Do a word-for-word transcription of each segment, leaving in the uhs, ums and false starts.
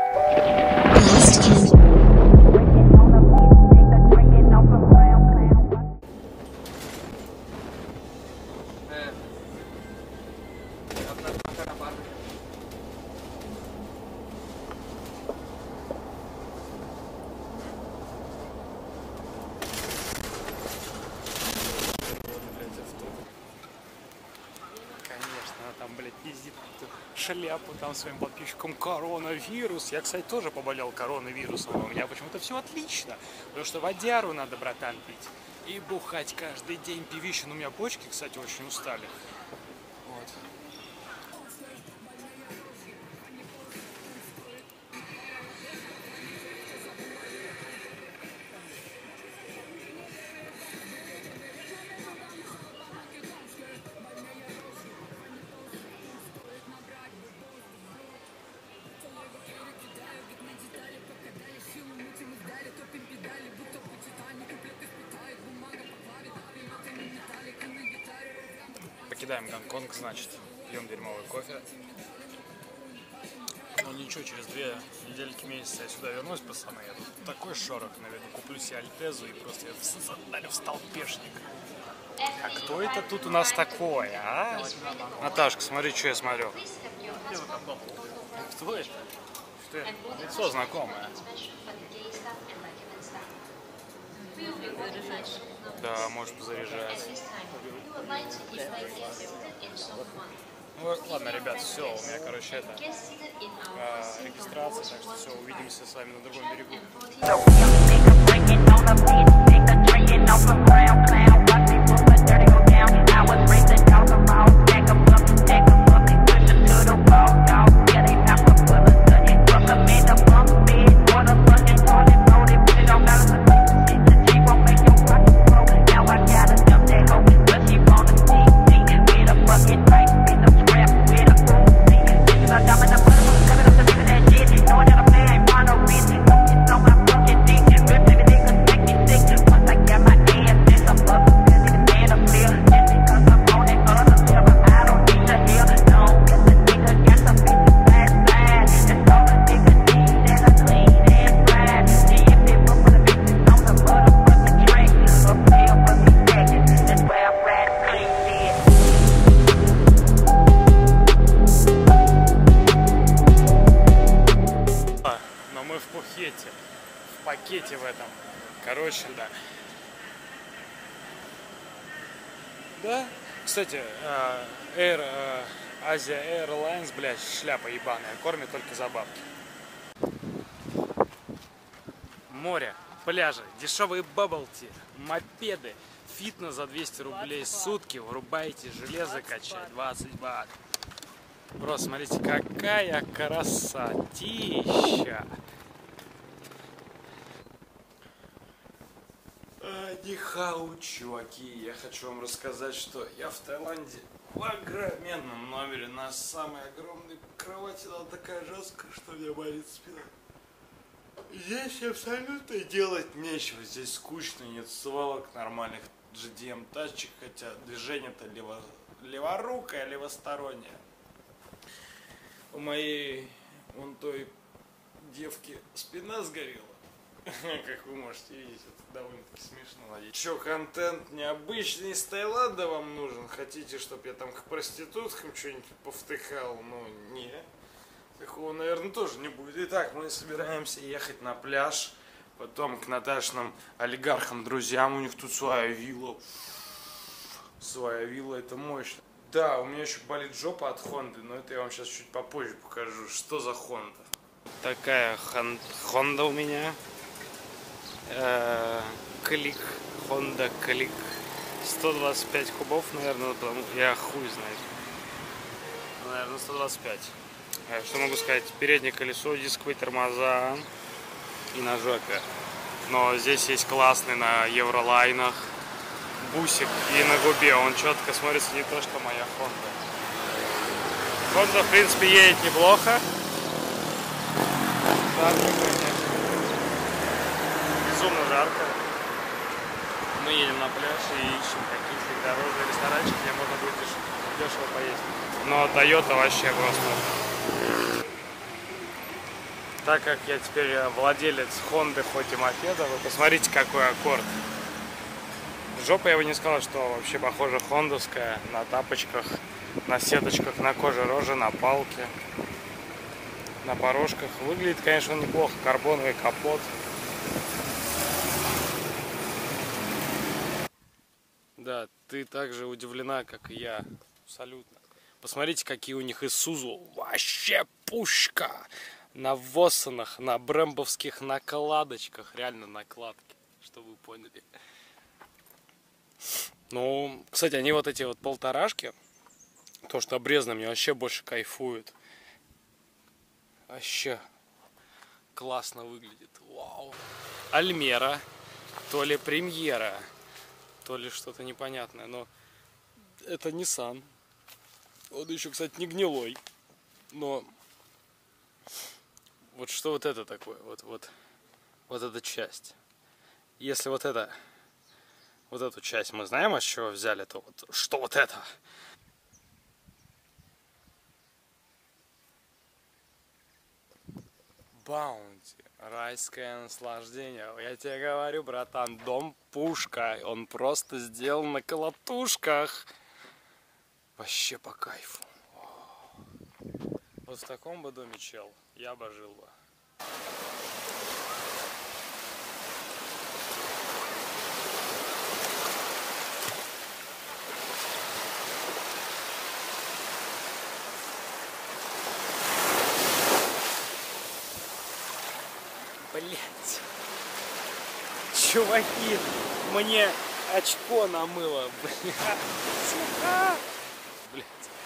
Там, блядь, пиздит шляпу там своим подписчикам коронавирус. Я, кстати, тоже поболел коронавирусом. У меня почему-то все отлично. Потому что водяру надо, братан, пить. И бухать каждый день пивищу. Но у меня почки, кстати, очень устали. Вот. Покидаем Гонконг, значит, пьем дерьмовый кофе. Ну ничего, через две недельки, месяца я сюда вернусь, пацаны. Я тут такой шорох наведу, куплю себе Альтезу и просто я в столпешник. А кто это тут у нас такой, а? Наташка, смотри, что я смотрю. Кто это? Что это? Лицо знакомое. Да, может позаряжать. Ну ладно, ребят, все, у меня, короче, это э, регистрация, так что все, увидимся с вами на другом берегу. В пакете в этом. Короче, да. Да. Кстати, Air, Asia Airlines, блядь, шляпа ебаная, кормит только за бабки. Море, пляжи, дешевые бабблти, мопеды, фитнес за двести рублей в сутки, врубайте железо, качай, двадцать бат. Просто смотрите, какая красотища. Нихау, чуваки, я хочу вам рассказать, что я в Таиланде в огроменном номере на самой огромной кровати, она такая жесткая, что мне болит спина. Здесь абсолютно делать нечего, здесь скучно, нет свалок нормальных джи ди эм тачек, хотя движение-то лево, леворукое, левостороннее. У моей вон той девки спина сгорела. Как вы можете видеть, это довольно-таки смешно. Че, контент необычный из Таиланда вам нужен? Хотите, чтобы я там к проституткам что-нибудь повтыкал? Ну, не. Такого, наверное, тоже не будет. Итак, мы собираемся ехать на пляж. Потом к Наташиным олигархам, друзьям. У них тут своя вилла. Своя вилла, это мощно. Да, у меня еще болит жопа от Хонды, но это я вам сейчас чуть попозже покажу. Что за Хонда? Такая Хонда у меня. Клик, Honda Клик, сто двадцать пять кубов, наверное, потому я хуй знает, наверное, сто двадцать пять. Что могу сказать? Переднее колесо, дисковые тормоза и на жопе. Но здесь есть классный на евролайнах бусик и на губе, он четко смотрится, не то что моя Honda. Honda, в принципе, едет неплохо. Безумно жарко. Мы едем на пляж и ищем какие-то дорожные ресторанчики, где можно будет дешево поесть. Но Toyota вообще просто Так как я теперь владелец Хонды, хоть и мопеда, вы посмотрите, какой аккорд. Жопа, я бы не сказал, что вообще похоже хондовская, на тапочках, на сеточках, на коже рожи, на палке, на порожках. Выглядит, конечно, неплохо, карбоновый капот. Да, ты также удивлена, как и я, абсолютно. Посмотрите, какие у них Исузу, вообще пушка! На Воссонах, на брэмбовских накладочках, реально накладки, чтобы вы поняли. Ну, кстати, они вот эти вот полторашки, то, что обрезано, мне вообще больше кайфует. Вообще классно выглядит. Вау. Альмера, то ли премьера, то ли что-то непонятное, но это Nissan. Он еще, кстати, не гнилой, но вот что вот это такое, вот, вот, вот эта часть. Если вот это, вот эту часть мы знаем, от чего взяли, то вот что вот это? Баунти, райское наслаждение. Я тебе говорю, братан, дом пушка, он просто сделан на колотушках. Вообще по кайфу. Вот в таком бы доме, чел, я бы жил бы. Блять. Чуваки, мне очко намыло, блять. Блять.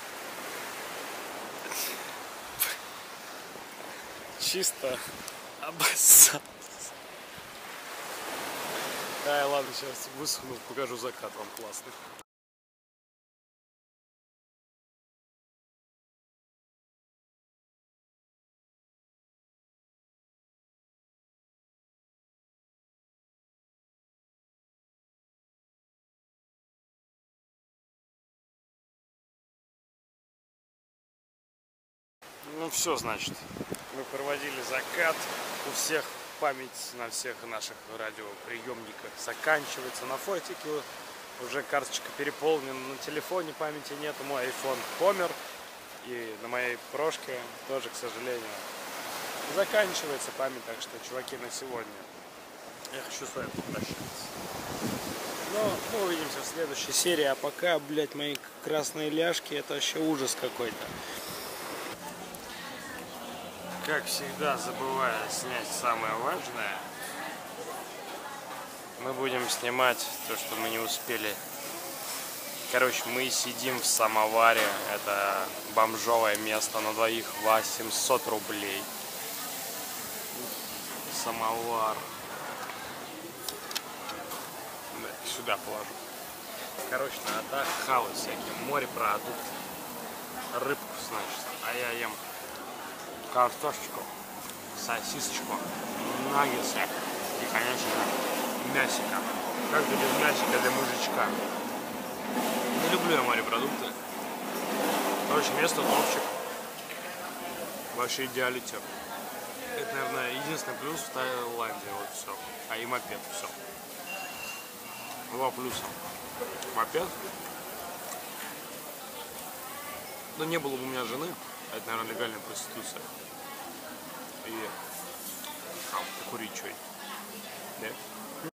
Чисто обоссался. Да, ладно, сейчас высохну, покажу закат вам классный. Ну все, значит, мы проводили закат. У всех память на всех наших радиоприемниках заканчивается. На фотике уже карточка переполнена, на телефоне памяти нет. Мой iPhone помер. И на моей прошке тоже, к сожалению, заканчивается память. Так что, чуваки, на сегодня я хочу с вами попрощаться. Но мы увидимся в следующей серии. А пока, блядь, мои красные ляжки, это вообще ужас какой-то. Как всегда, забывая снять самое важное, мы будем снимать то, что мы не успели. Короче, мы сидим в самоваре. Это бомжовое место на двоих, восемьсот рублей. Самовар. Сюда положу. Короче, надо хавать всякие морепродукты. Рыбку, значит. А я ем картошечку, сосисочку, наггетсы и, конечно, мясика. Как же без мясика для мужичка? Не люблю я морепродукты. Короче, место топчик. Вообще идеалити. Это, наверное, единственный плюс в Таиланде. Вот все. А и мопед, все. Два плюса. Мопед. Но не было бы у меня жены. Это, наверное, легальная проституция. И а, покурить что-нибудь. Да?